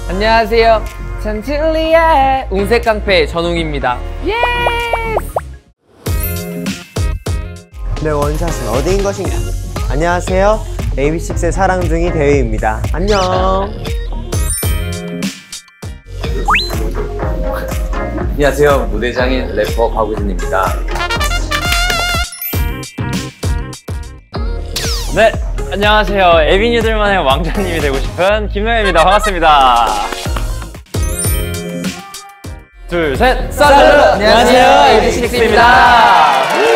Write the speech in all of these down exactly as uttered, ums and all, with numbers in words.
안녕하세요. 찬틸리의 운색 깡패 전웅입니다. 예스! 내 원샷은 어디인 것인가? 안녕하세요. 에이비식스의 사랑둥이 대휘입니다. 안녕. 안녕하세요. 무대장인 래퍼 박우진입니다. 네, 안녕하세요. 에비뉴들만의 왕자님이 되고 싶은 김노현입니다. 반갑습니다. 둘, 셋! 썰! 안녕하세요. 에이비식스입니다.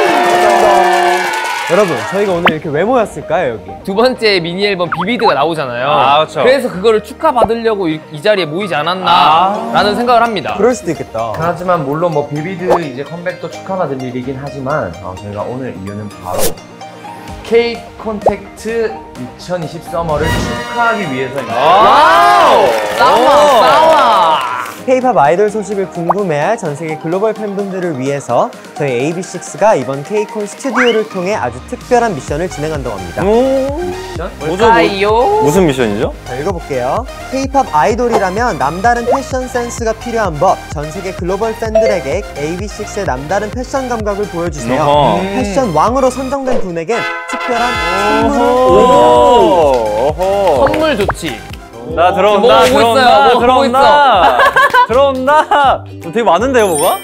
여러분, 저희가 오늘 이렇게 왜 모였을까요, 여기? 두 번째 미니 앨범 비비드가 나오잖아요. 아, 그렇죠. 그래서 그거를 축하받으려고 이, 이 자리에 모이지 않았나 아 라는 생각을 합니다. 그럴 수도 있겠다. 하지만 물론 뭐 비비드 이제 컴백도 축하받을 일이긴 하지만 어, 저희가 오늘 이유는 바로 K 콘택트 이천이십 서머를 축하하기 위해서입니다. 와우! 싸워! 싸워! K-팝 아이돌 소식을 궁금해할 전 세계 글로벌 팬분들을 위해서 저희 에이비식스가 이번 K콘 스튜디오를 통해 아주 특별한 미션을 진행한다고 합니다. 뭘까요? 무슨 미션이죠? 자, 읽어볼게요. K-팝 아이돌이라면 남다른 패션 센스가 필요한 법. 전 세계 글로벌 팬들에게 에이비식스의 남다른 패션 감각을 보여주세요. 어허. 음. 패션 왕으로 선정된 분에겐 특별한 선물을 오호. 선물 좋지. 나 들어온다, 뭐 보고 들어온다, 있어요? 뭐 들어온다, 들어온다. 되게 많은데요, 뭐가?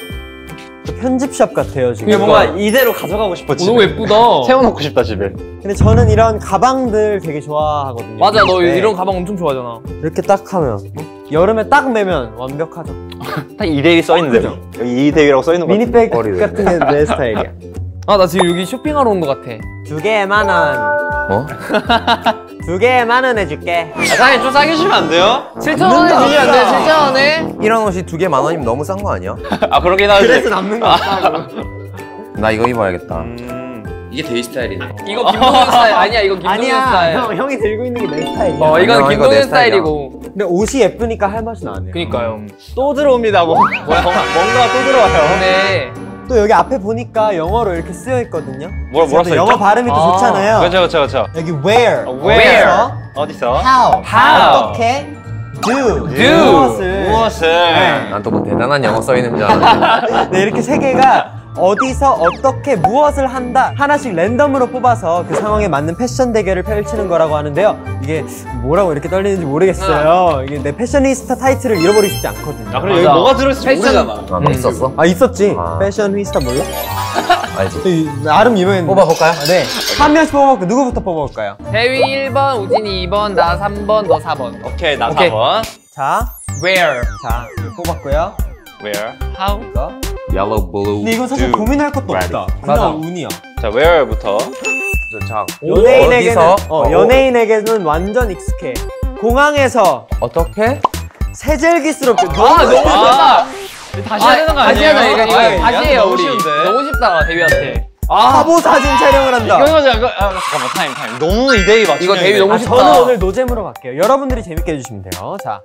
편집샵 같아요, 지금. 이게 뭔가 이대로 가져가고 싶어, 집에. 너무 예쁘다. 세워놓고 싶다, 집에. 근데 저는 이런 가방들 되게 좋아하거든요. 맞아, 너 네. 이런 가방 엄청 좋아하잖아. 이렇게 딱 하면 여름에 딱 매면 완벽하죠. 딱 이대위 써있는데. 여기 이대위라고 써있는 거 미니백 머리를. 같은 게 내 스타일이야. 아, 나 지금 여기 쇼핑하러 온 것 같아. 두 개에 만 원. 어? 두 개에 만 원 해줄게. 사장님 좀 싸게 주시면 안 돼요? 칠천 원에 주면 안 돼, 칠천 원에? 이런 옷이 두 개 만 원이면 너무 싼 거 아니야? 아, 그러긴 하지. 그래서 남는 거 없다고. 나 이거 입어야겠다. 음... 이게 데이 스타일이네. 이거 김동현 스타일 아니야, 이거 김동현 아니야, 스타일. 형, 형이 들고 있는 게 내 스타일이야. 어, 이건 아니야, 이거 김동현 내 스타일이야. 스타일이고. 근데 옷이 예쁘니까 할 맛이 나네요. 그니까요. 또 들어옵니다, 뭐. 뭐야, 뭔가 또 들어와요. 근데 또 여기 앞에 보니까 영어로 이렇게 쓰여 있거든요. 뭐라, 뭐라 또 써있죠? 영어 발음이 또 아, 좋잖아요. 그렇죠, 그렇죠, 그렇죠. 여기 where, where. 어디서? 어디서? how, How. 어떻게, do, Do. 무엇을. 무엇을? 난 또 뭐 대단한 영어 써 있는 줄 알았는데. 네, 이렇게 세 개가 어디서 어떻게 무엇을 한다 하나씩 랜덤으로 뽑아서 그 상황에 맞는 패션 대결을 펼치는 거라고 하는데요. 이게 뭐라고 이렇게 떨리는지 모르겠어요. 이게 내 패셔니스타 타이틀을 잃어버리고 싶지 않거든요. 아, 그래, 여기 맞아. 뭐가 들어있을지 패션- 모르잖아. 아, 너 있었어? 아, 있었지. 아. 패셔니스타 몰라? 알지. 이- 나름 유명했는데. 뽑아볼까요? 아, 네. 한 명씩 뽑아볼까요? 누구부터 뽑아볼까요? 대위 일 번, 우진이 이 번, 나 삼 번, 너 사 번. 오케이, 나 오케이. 사 번. 자, Where? 자, 이거 뽑았고요. Where? How? 이거. Yellow, blue. 근데 이건 사실 do, 고민할 것도 ready. 없다. 맞아. 그냥 운이야. 자, where부터. 자, 연예인에게는 어디서? 어, 어, 연예인에게는 완전 익숙해. 공항에서 어떻게? 세절기스럽게 아, 너무 아, 다시 해야 되는 거 다시 아니에요? 하자, 이거, 이거. 아이, 다시 해요, 너무 우리. 쉬운데? 너무 쉽다, 대위한테. 화보 사진 촬영을 한다. 이거 이거 아, 잠깐만 타임 타임. 너무 이대위 맞추면 이거 데뷔 너무 아, 쉽다. 저는 오늘 노잼으로 갈게요. 여러분들이 재밌게 해주시면 돼요. 자,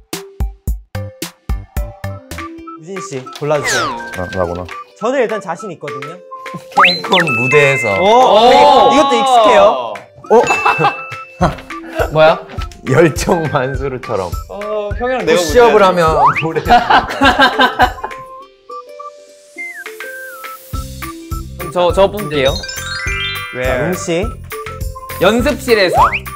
우진 씨 골라주세요. 아, 나구나. 저는 일단 자신 있거든요. K콘 무대에서 오, 되게- 이것도 익숙해요. 뭐야? 열정 만수르처럼 어, 형이랑 내가 푸시업을 하면 노래. 저, 저 뽑을게요. 자, 웅 씨. 연습실에서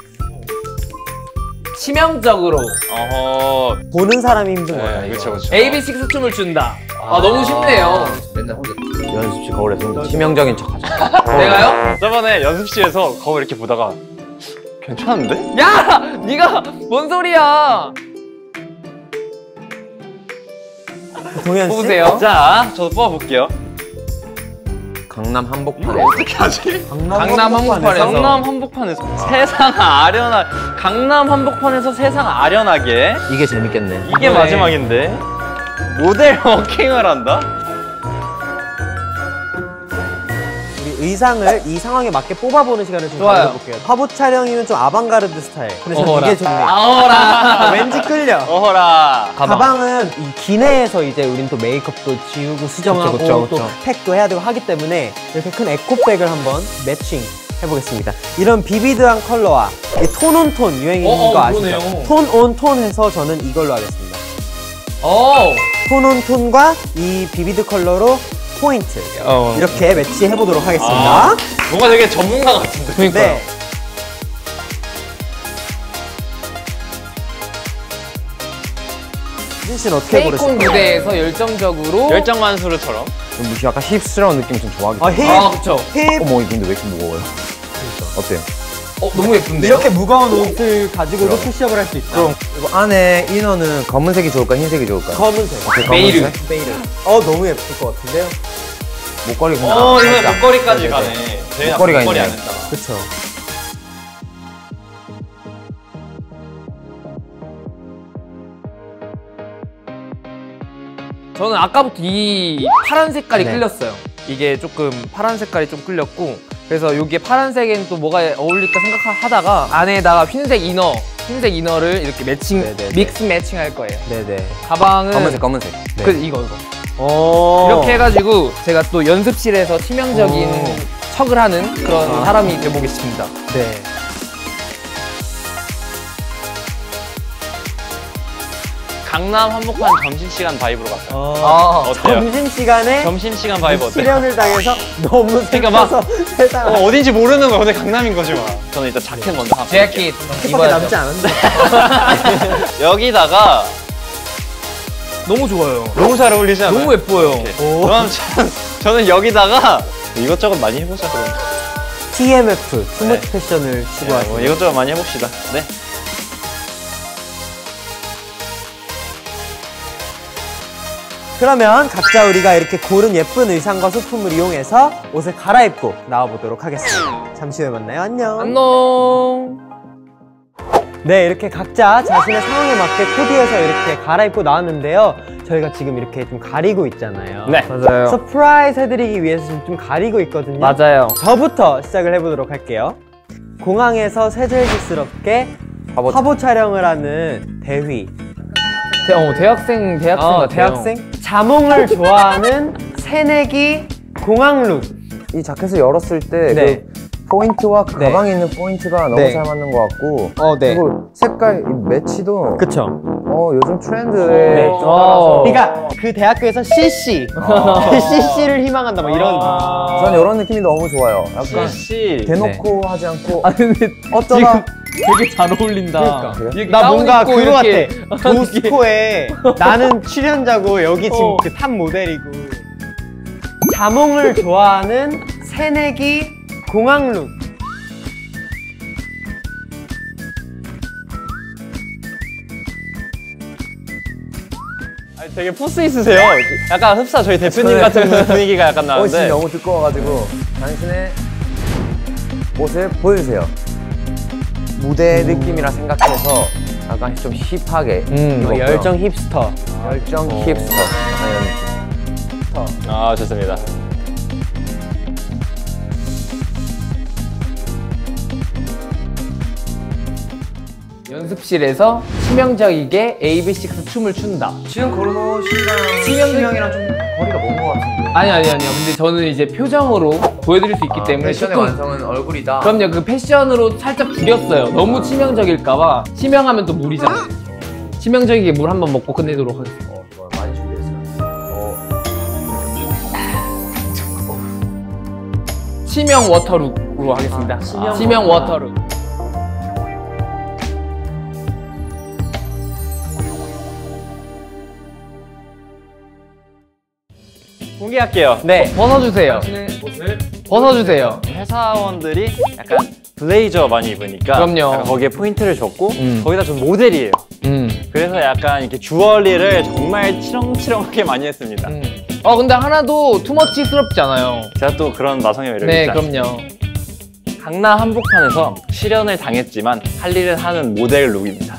치명적으로 어허. 보는 사람이 힘든 거예요. 네, 그렇죠 그렇죠. 에이비식스 춤을 춘다. 아, 너무 쉽네요. 맨날 혼자 연습실 거울에서 치명적인 척 하자. 내가요? 저번에 연습실에서 거울 이렇게 보다가 괜찮은데? 야! 네가 뭔 소리야? 동현 씨. 뽑으세요. 자, 저도 뽑아볼게요. 강남 한복판에 어떻게 하지? 강남, 강남 한복판에서. 강남 한복판에서 세상 아련하 강남 한복판에서 세상 아련하게 이게 재밌겠네. 이게 네. 마지막인데 모델 워킹을 한다? 우리 의상을 이 상황에 맞게 뽑아보는 시간을 좀 좋아요. 가져볼게요. 화보 촬영이면 좀 아방가르드 스타일. 근데 저는 어허라. 이게 좋네요. 아오라. 왠지 끌려. 어허라. 가방은 이 기내에서 이제 우린 또 메이크업도 지우고 수정하고 그쵸, 그쵸, 또 그쵸. 팩도 해야 되고 하기 때문에 이렇게 큰 에코백을 한번 매칭 해보겠습니다. 이런 비비드한 컬러와 이 톤온톤 유행인 어, 거 어, 아시죠? 그러네요. 톤온톤 해서 저는 이걸로 하겠습니다. 오. 톤온톤과 이 비비드 컬러로 포인트 어. 이렇게 매치해보도록 하겠습니다. 아, 뭔가 되게 전문가 같은데. 그러니까요. 네. 진 씨는 어떻게 케이콘 고르실까요? 무대에서 열정적으로 열정 만수르처럼. 무시 약간 힙스러운 느낌 좀 좋아하기 아, 때문에. 힙, 아, 그쵸. 힙. 어머, 근데 왜 이렇게 무거워요? 어때요? 어, 너무 예쁜데요? 이렇게 무거운 옷을 가지고도 푸시업을 할 수 있다. 그럼 이거 안에 이너는 검은색이 좋을까, 흰색이 좋을까요? 검은색. 오케이, 메이르. 검은색. 베이를. 어, 너무 예쁠 것 같은데요? 목걸이 근데 어, 이거 진짜. 목걸이까지 네네네. 가네. 저희는 목걸이가 목걸이 안 있네. 했잖아. 그쵸. 저는 아까부터 이 파란 색깔이 네. 끌렸어요. 이게 조금 파란 색깔이 좀 끌렸고, 그래서 여기에 파란색엔 또 뭐가 어울릴까 생각하다가 안에다가 흰색 이너, 흰색 이너를 이렇게 매칭, 네네네. 믹스 매칭 할 거예요. 네네. 가방은 검은색, 검은색. 그 이거 이거. 오. 이렇게 해가지고 제가 또 연습실에서 치명적인 오. 척을 하는 그런 아. 사람이 돼보겠습니다. 네. 강남 한복판 점심시간 바이브로 갔어요. 어, 아, 어때요? 점심시간에 점심시간 바이브 어때요? 실현을 당해서 너무 그러니까 막- 슬퍼서 세상 어, 어딘지 모르는 거야. 근데 강남인 거지 뭐. 저는 일단 자켓 먼저 하고 재킷 밖에 입어야죠. 남지 않은데. 여기다가 너무 좋아요. 너무 잘 어울리지 않아요? 너무 예뻐요. 오. 그럼 저는, 저는 여기다가 이것저것 많이 해보자 그러면. 티엠에프, 투머치 네. 패션을 네, 추구하시는. 뭐 이것저것 많이 해봅시다. 네. 그러면 각자 우리가 이렇게 고른 예쁜 의상과 소품을 이용해서 옷을 갈아입고 나와보도록 하겠습니다. 잠시 후에 만나요. 안녕. 안녕. 네, 이렇게 각자 자신의 상황에 맞게 코디해서 이렇게 갈아입고 나왔는데요. 저희가 지금 이렇게 좀 가리고 있잖아요. 네. 맞아요. 서프라이즈 해드리기 위해서 지금 좀 가리고 있거든요. 맞아요. 저부터 시작을 해보도록 할게요. 공항에서 세절기스럽게 화보, 화보 촬영을 하는 대휘. 대, 어, 대학생, 대학생 어, 같아요. 대학생? 자몽을 좋아하는 새내기 공항룩. 이 자켓을 열었을 때 네. 그 포인트와 그 네. 가방에 있는 포인트가 너무 네. 잘 맞는 것 같고 어, 네. 그리고 색깔 이 매치도 그쵸. 어, 요즘 트렌드에 네. 좀 어. 따라서 그러니까 그 대학교에서 씨씨. 그 씨씨를 희망한다, 뭐 이런. 전 이런 느낌이 너무 좋아요. 약간 씨. 대놓고 하지 않고 아, 근데 어쩌다. 되게 잘 어울린다. 그러니까. 이렇게 나 가운 뭔가 입고 그거 이렇게 같아. 도스코에 나는 출연자고 여기 지금 어. 그 탑 모델이고. 자몽을 좋아하는 새내기 공항룩. 아니, 되게 포스 있으세요. 약간 흡사 저희 대표님 저는- 같은 분위기가 약간 옷이 나는데. 너무 두꺼워가지고 당신의 옷을 보여주세요. 무대 느낌이라 생각해서 약간 좀 힙하게 음, 입었고요. 열정 힙스터. 열정 힙스터 약간 이런 느낌. 아, 좋습니다. 연습실에서 치명적이게 에이비식스 춤을 춘다. 지금 고른 옷이랑 치명적- 치명이랑 좀 거리가 먼 것 같은데. 아니 아니 아니요. 근데 저는 이제 표정으로 보여드릴 수 있기 때문에 패션의 조금 완성은 얼굴이다. 그럼요. 그 패션으로 살짝 구렸어요. 너무 치명적일까봐. 치명하면 또 물이잖아요. 치명적이게 물 한 번 먹고 끝내도록 하겠습니다. 어, 좋아요. 많이 준비했어요. 어. 치명 워터룩으로 하겠습니다. 치명 치명 워터룩. 공개할게요. 네. 벗어주세요. 옷을 벗어주세요. 회사원들이 약간 블레이저 많이 입으니까 그럼요. 약간 거기에 포인트를 줬고 음. 거기다 좀 모델이에요. 음. 그래서 약간 이렇게 주얼리를 정말 치렁치렁하게 많이 했습니다. 음. 어 근데 하나도 투머치스럽지 않아요. 제가 또 그런 마성의 매력이 네, 있지 않습니까? 그럼요. 강남 한복판에서 실현을 당했지만 할 일은 하는 모델 룩입니다.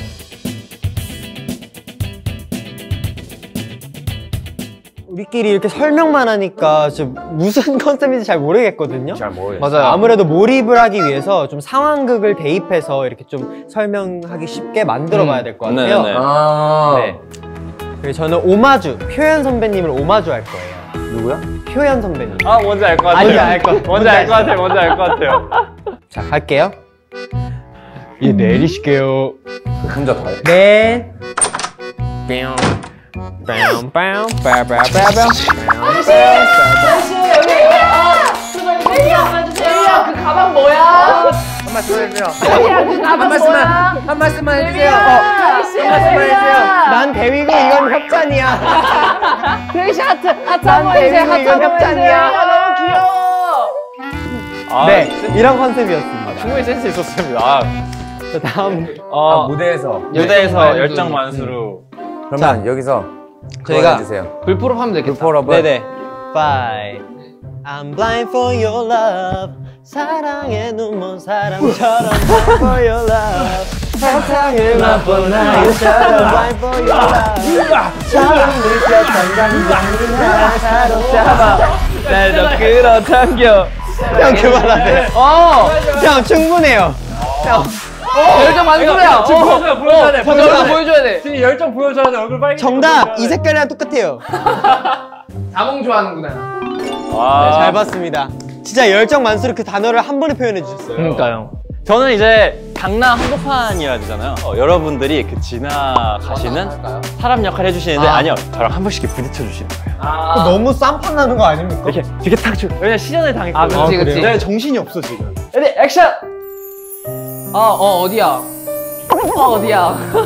우리끼리 이렇게 설명만 하니까 좀 무슨 컨셉인지 잘 모르겠거든요. 잘 모르겠어요. 맞아요. 아무래도 몰입을 하기 위해서 좀 상황극을 대입해서 이렇게 좀 설명하기 쉽게 만들어 봐야 될 것 같아요. 네네. 아. 네. 그리고 저는 오마주, 표현 선배님을 오마주 할 거예요. 누구야? 효연 선배님. 아 뭔지 알 것 같아요. 아니, 알 것- 뭔지 알 것 같아요. 뭔지 알 것 같아요. 자, 갈게요. 예, 내리실게요. 혼자 다 해. 네. 그 가방 뭐야? 한 말씀 해주세요. 그 가방 뭐야? 한 말씀만 해주세요. 한 말씀만 해주세요. 난 대위고 이건 협찬이야. 그레이시 하트 하트 난 한번 해주세요. 데뷔 하트 이건 한번 협찬이야. 해주세요. 너무 귀여워. 아, 네, 이런 컨셉이었습니다. 충분히 센스 있었습니다. 아, 자, 다음. 어, 아, 무대에서. 무대에서 열정 열정 만수. 만수로. 그러면 여기서 저희가 해주세요. 불포럼 하면 되겠다. 불포럼은 네네. Five. I'm blind for your love. 사랑의 눈먼 사람처럼 blind for your love. 세상을 맛본 나유처럼 blind for your love. 처음 느꼈던 감정이 날 사로잡아. 날 더 끌어당겨. 형 그만하세요. 어. 형 충분해요. 형. 열정 만수야. 지금 보여줘요, 보여줘야 돼, 어, 보여줘야 열정 돼. 보여줘야 돼. 지금 열정 보여줘야 돼. 얼굴 빨개. 정답 이 색깔이랑 똑같아요. 자몽 좋아하는구나. 아, 네, 잘 봤습니다. 진짜 열정 만수로 그 단어를 한 번에 표현해 주셨어요. 그러니까요. 저는 이제 강남 한복판이라 되잖아요. 어, 여러분들이 그 지나가시는 사람 역할 해주시는데 아. 아니요, 저랑 한 번씩 이렇게 부딪혀 주시는 거예요. 아. 너무 쌈판 나는 거 아닙니까? 이렇게 이렇게 딱 주. 왜냐 시전에 당했거든요. 아, 그치, 그치. 내가 정신이 없어 지금. 레디 액션. 어, 어 어디야? 어 어디야?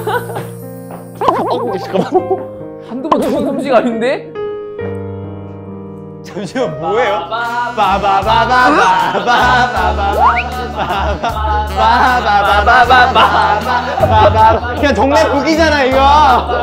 어, 잠깐만. 한두 번 죽은 음식 아닌데? 잠시만 뭐예요? 그냥 동네 북이잖아 이거.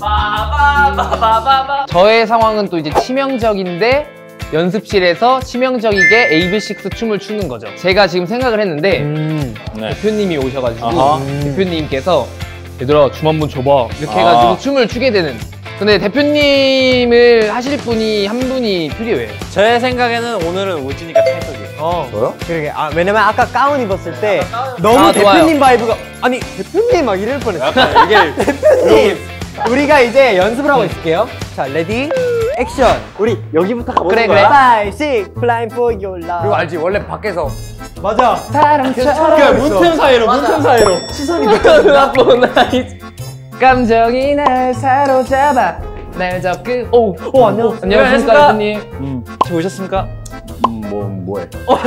저의 상황은 또 이제 치명적인데 연습실에서 치명적이게 에이비식스 춤을 추는 거죠. 제가 지금 생각을 했는데 음. 네. 대표님이 오셔가지고 아하. 대표님께서 얘들아 춤 한번 춰봐 이렇게 아. 해가지고 춤을 추게 되는. 근데 대표님을 하실 분이 한 분이 필요해요. 제 생각에는 오늘은 우진이가 찰떡이에요. 어. 저요? 그러게. 아 왜냐면 아까 가운 입었을 때 너무 아, 좋아요. 대표님 바이브가 아니 대표님 막 이럴 뻔했어. 약간 이게 대표님. 우리가 이제 연습을 하고 있을게요. 자 레디 액션. 우리 여기부터 가보는 그래, 거야. 그래. Five, six, blind for your love. 그리고 알지? 원래 밖에서 맞아. 사람처럼 그 문틈 사이로 문틈 사이로 시선이 나쁜 아이 감정이 날 사로잡아 날 접근 오, 오 안녕. 안녕하십니까 대표님. 음, 혹시 오셨습니까? 음, 뭐 뭐해?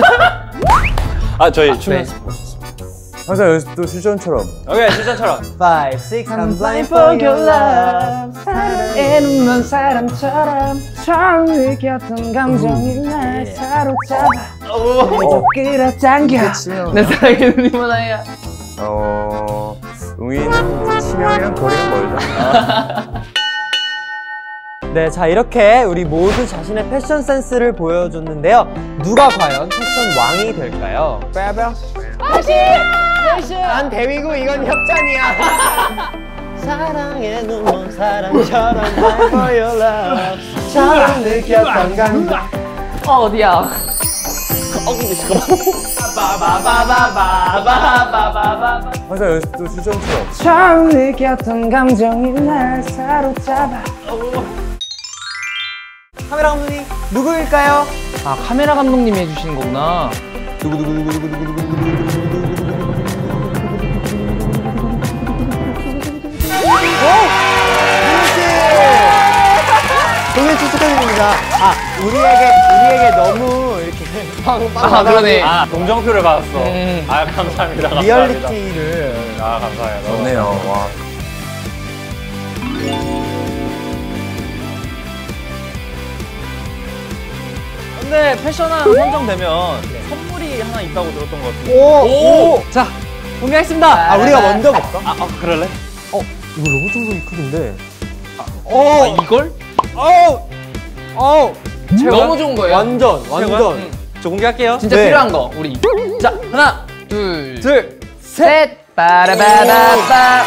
아 저희 춤 네. 연습. 항상 연습도 실전처럼. 오케이 실전처럼. Five, six, I'm blind for your love. 사랑의 눈먼 사람처럼 처음 느꼈던 감정이 날 사로잡아 날 끌어당겨 내 사랑의 눈이만 하야. 어 웅이는 치명이랑 거리가 멀다. 네, 자 이렇게 우리 모두 자신의 패션 센스를 보여줬는데요. 누가 과연 패션 왕이 될까요? 빠밤. 난 대위고 이건 협찬이야. 사랑의 눈먼 사람처럼 blind for your love. 처음 느꼈던 감정. 어 어디야? 어 근데 잠깐만. 항상 연습도 실전처럼. 처음 느꼈던 감정이 날 사로잡아. 카메라 감독님 누구일까요? 아 카메라 감독님이 해주시는 거구나. 동현 씨 축하드립니다. 아 우리에게 우리에게 너무 이렇게 빵빵 아 그러네. 아 동정표를 받았어. 음. 아 감사합니다. 감사합니다. 리얼리티를. 아 감사해요. 너무 좋네요. 와. 근데 패션 하나 선정되면 선물이 하나 있다고 들었던 것 같은데. 오! 오! 자 공개하겠습니다. 아 우리가 먼저 볼까? 아, 아 그럴래? 어 이거 로봇 정도이 크던데. 아, 어! 이걸? 어우! 어우! 너무 좋은 거예요. 완전 완전. 저 공개할게요. 진짜 네. 필요한 거 우리. 자 하나 둘 둘, 셋. 빠라바바바.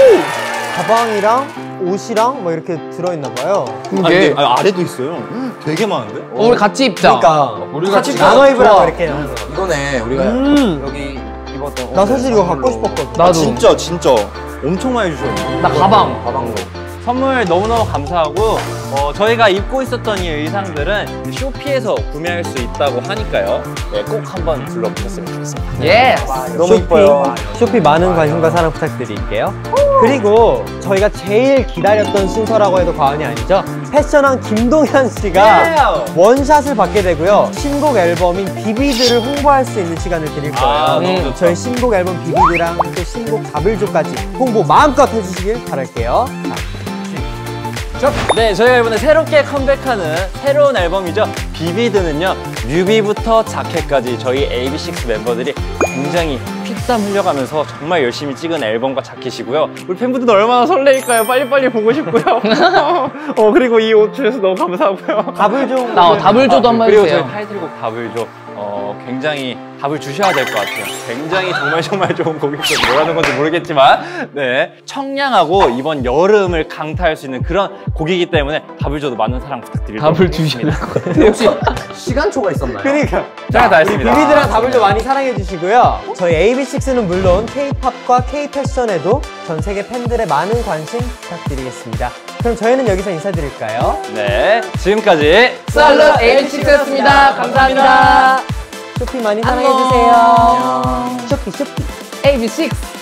가방이랑 옷이랑 막 이렇게 들어있나 봐요. 그게. 아, 아래도 있어요. 되게 많은데? 어, 우리 같이 입자. 그러니까 우리가 같이 지금 나눠 입으라고 좋아. 이렇게 하면서. 이거네. 우리가 음. 여기 입었던. 나 사실 이거 갖고 선물로. 싶었거든. 나도. 진짜 진짜 엄청 많이 주셔요. 나 가방. 가방도. 선물 너무너무 감사하고 어, 저희가 입고 있었던 이 의상들은 쇼피에서 구매할 수 있다고 하니까요. 네, 꼭 한번 둘러보셨으면 좋겠습니다. 예. 너무 쇼피, 이뻐요. 쇼피 많은 관심과 사랑 부탁드릴게요. 그리고 저희가 제일 기다렸던 순서라고 해도 과언이 아니죠. 패션왕 김동현 씨가 원샷을 받게 되고요. 신곡 앨범인 비비드를 홍보할 수 있는 시간을 드릴 거예요. 아, 너무 음, 좋다. 저희 신곡 앨범 비비드랑 또 신곡 다블조까지 홍보 마음껏 해주시길 바랄게요. 네, 저희가 이번에 새롭게 컴백하는 새로운 앨범이죠. 비비드는요, 뮤비부터 자켓까지 저희 에이비식스 멤버들이 굉장히 피땀 흘려가면서 정말 열심히 찍은 앨범과 자켓이고요. 우리 팬분들도 얼마나 설레일까요? 빨리빨리 보고 싶고요. 어, 그리고 이 옷 주셔서 너무 감사하고요. 다블조. 나 다블조도 한번 그리고 해주세요. 저희 타이틀곡 다블조. 어, 굉장히 답을 주셔야 될 것 같아요. 굉장히 정말 정말 좋은 곡이고 뭐라는 건지 모르겠지만 네, 청량하고 이번 여름을 강타할 수 있는 그런 곡이기 때문에 답을 줘도 많은 사랑 부탁드리도록 답을 주셔야 될 것 같아요. 혹시 시간초가 있었나요? 그러니까. 제가 다 우리 했습니다. 비비드랑 다블조 많이 사랑해 주시고요. 저희 에이비식스는 물론 K-팝과 K-패션에도 전 세계 팬들의 많은 관심 부탁드리겠습니다. 그럼 저희는 여기서 인사드릴까요? 네, 지금까지 썰러 에이비식스였습니다. 감사합니다. 쇼피 많이 사랑해 주세요. 쇼피 쇼피. 에이비식스.